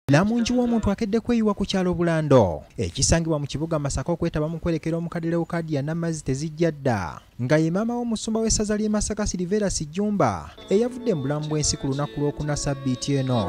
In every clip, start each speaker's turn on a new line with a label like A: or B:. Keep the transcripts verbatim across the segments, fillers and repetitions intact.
A: Namungi w'omuntu akedde kweyiwa ku kyalo Bulando ekisangibwa mu kibuga Masaka okwetaba mu kwerekera omukadde Leokadiya n'amazzi tezijja dda nga ye maama w'omusumba w'essaza ly'e Masaka Bishop Jjumba eyavudde mu bulamu bw'ensi ku lunaku lw'okuna sabbiiti eno.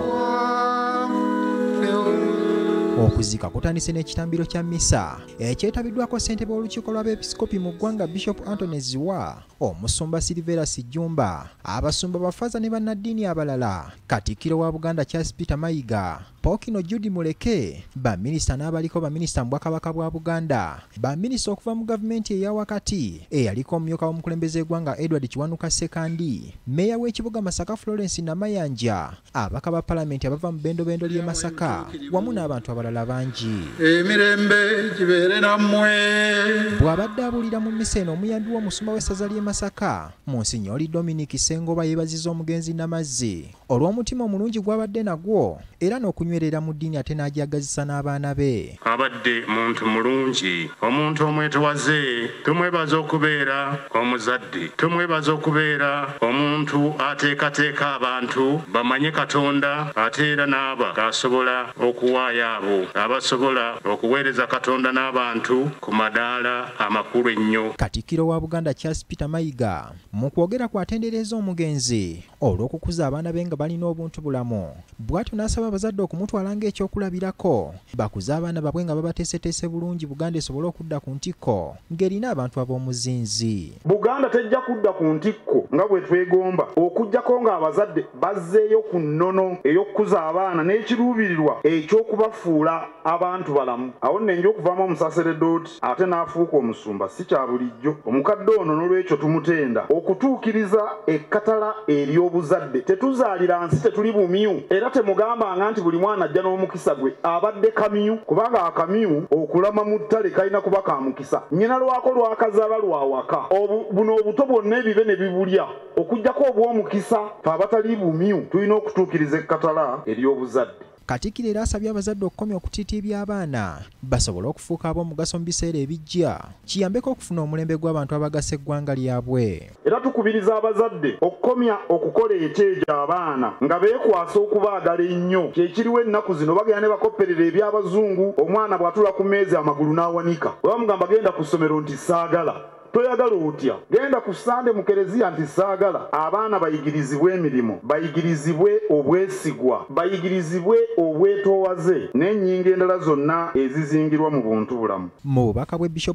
A: Okuziika kutandise n'ekitambiro kya mmisa ekyetabiddwako ssentebe w'olukiiko lw'abeepiskopi mu ggwanga Bishop Ageesigika, omusumba Bishop Jjumba, abasumba bafaza ne bannaddiini abalala, Katikkiro wa Buganda Charles Peter Mayiga, Pokino Judy Muleke, baminisita n'abaliko baminisita mu Bwakabaka bwa Buganda, baminisita okuva mu gavumenti eya wakati eyaliko omumyuka w'omukulembeze eggwanga Edward Kiwanuka Sekandi, Meeya w'ekibuga Masaka Florence Namayanja, abaka ba palamenti abava mu bendobendo ly'e Masaka wamu n'abantu abalala bangi.
B: Emirembe kibeere nammwe.
A: Bw'abadde abuulira mu mmisa eno omuyambi w'omusumba w'essaza ly'e Masaka Monsinyori Dominic Sengoba yeebazizza omugenzi Namazzi olw'omutima omulungi gw'abadde nagwo era n'okunywerera mu ddiini ate n'ajagazisa n'abaana be.
C: Abadde muntu mulungi, omuntu omwetowaze, tumwebaza okubeera omuzadde, tumwebaza okubeera omuntu ateekateeka abantu bamanye Katonda ate era n'aba asobola okuwaayo abo abasobola okuweereza Katonda n'abantu ku madaala amakulu ennyo.
A: Katikkiro wa Buganda Charles Peter Mayiga mu kwogera kwatendereza omugenzi olw'okukuza abaana be nga balina obuntu bulamu, bw'atyo n'asaba abazadde okumutwala ng'ekyokulabirako bakuze abaana babwe nga babateeseteese bulungi Buganda esobole okudda ku ntikko ng'erina abantu ab'omuzinzi.
D: Buganda tejja kudda ku ntikko nga bwe twegomba okujjako ng'abazadde bazzeeyo ku nnono ey'okukuza abaana n'ekiruubirirwa ekyokubafuula abantu balamu. Awo nno enja okuvaamu omusaseredooti ate n'afuuka omusumba si kya bulijjo. Omukadde ono n'olwekyo tumutenda okutuukiriza ekkatala ery'obuzadde. Tetuzaalira nsi tetuli bumyu era temugambanga nti buli mwana ajja n'omukisa gwe abadde kamyu, kubanga akamyu okulama mu ttale kalina kuba ka mukisa. Nnyina lwako lwakazaala lwa waka. Buno obuto bwonna ebibe ne bibulya okujjako obw'omukisa. Fe abatali bumyu tulina okutuukiriza ekkatala ery'obuzadde.
A: Katikkiro era asabye abazadde okukomya okutiitiibya abaana basobole okufuuka ab'omugaso mu biseera ebijja kiyambeko okufuna omulembe gw'abantu abagasa eggwanga lyabwe.
D: Era tukubiriza abazadde okukomya okukola ekyejo abaana nga beekwasa okubaagala ennyo. Kyekiriwo ennaku zino bagenda ne bakopperera eby'abazungu, omwana bw'atula ku mmeeza amagulu n'awanika. Bwe bamugamba genda ku ssomero nti saagala. Toyagala otya, genda ku Sande mu kereziya nti saagala. Abaana bayigirizibwe emirimu, bayigirizibwe obwesigwa, bayigirizibwe obwetoowaze n'ennyingo endala zonna ezizingirwa mu buntu bulamu.
A: Mu bubaka bwe Bishop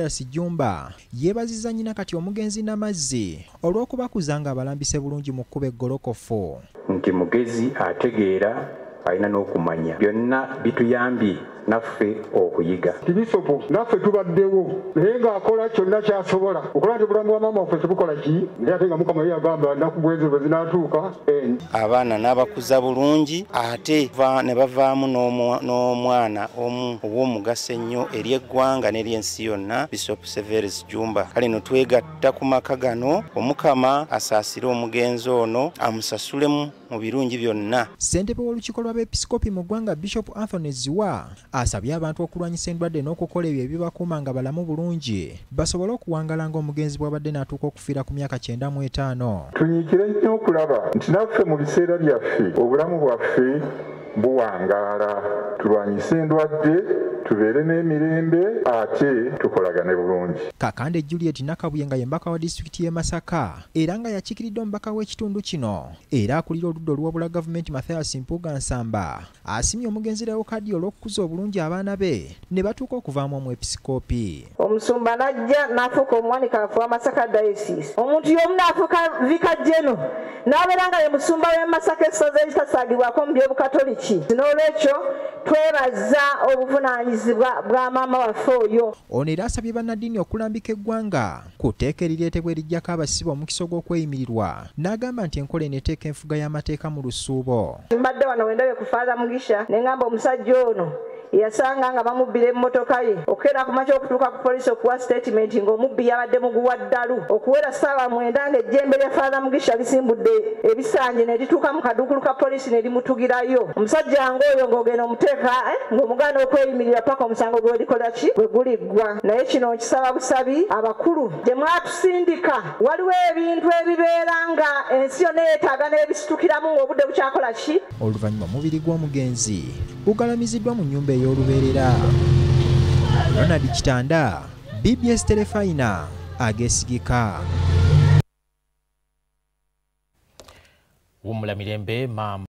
A: Jjumba yeebazizza nnyina kati omugenzi Namazzi olw'okubakuza nga abalambise bulungi mu kkubo eggolokofu.
E: Nti mugezi ategeera alina n'okumanya byonna bituyambye naffe okuyiga.
F: Bisopo naffe tubaddewo naye ng'akola kyonna ky'asobola okola nti bulamu bwa maama waffe tubukola ki naye ate nga Mukama yagamba nnaku bw'ezo bwe zinaatuuka.
G: Abaana n'abakuza bulungi ate ne bavaamu n'omwana omu ow'omugaso ennyo eri eggwanga n'ery'ensi yonna, Bishop Jjumba. Kale no twegatta ku maka gano, Omukama asaasire omugenzi ono amusasulemu mu birungi byonna.
A: Ssentebe w'olukiiko lw'abeepiskopi mu ggwanga Bishop Ziwa asabye abantu okulwanyisa endwadde n'okukola ebyo ebibakuuma nga balamu bulungi basobole okuwangala ng'omugenzi bw'abadde n'atuuka okufiira ku myaka kyenda mu etaano.
F: Tunyiikire nnyo okulaba nti naffe mu biseera byaffe obulamu bwaffe buwangaala, tulwanyise endwadde, tubeere n'emirembe ate tukolagane bulungi.
A: Kakande Juliet Nakabuye nga ye mbaka wa disitulikiti y'e Masaka era nga yakiikiridde omubaka w'ekitundu kino era akulira oludda oluwabula gavumenti Mathias Mpuuga Nsamba asimye omugenzi Leokadiya olw'okukuza obulungi abaana be ne batuuka okuvaamu omwepisikoopi.
H: Omusumba n'ajja n'afuuka omuwanika wa Masaka Diocese. Omuntu y'omu n'afuuka vika jeno n'abeera nga ye musumba w'e Masaka essaza eritasaagibwako mu by'obukatoliki. N'olwekyo twebaza obuvunaanyizibwa bwa maama waffe oyo.
A: Ono era asabye bannaddiini okulambika eggwanga ku tteeka erireetebwa erijjako abasibe omukisa gw'okweyimirirwa n'agamba nti enkola eneeteeka enfuga y'amateeka mu lusuubo.
H: Mbadde wano wendabye ku Father Mugisha ne ngamba omusajja ono yasanga nga bamubbira emmotoka ye okera kumakya okutuuka ku polisi okuwa statement ng'omubbi yabadde muguwa ddalu okuwera ssaawa mwenda ng'ejjembe lya Father Mugisha lisimbudde ebisanje ne lituuka mu kaduukulu ka polisi ne limutugirayo omusajja ng'oyo ng'ogenda omuteeka ng'omugaana okweyimirira paka omusango gwe likola ki bwe guliggwa naye kino nkisaba busabi abakulu gye mwatusindika waliwo ebintu ebibeera nga ensi yonna yeetaaga n'ebisitukiramu ng'obudde bukyakola ki
A: oluvannyuma mubiri gw'omugenzi gugalamiziddwa mu nnyumba ey'olubeerera. Ronald Kitanda, B B S Telefayina, Ageesigika.
I: Wumula mirembe Maama.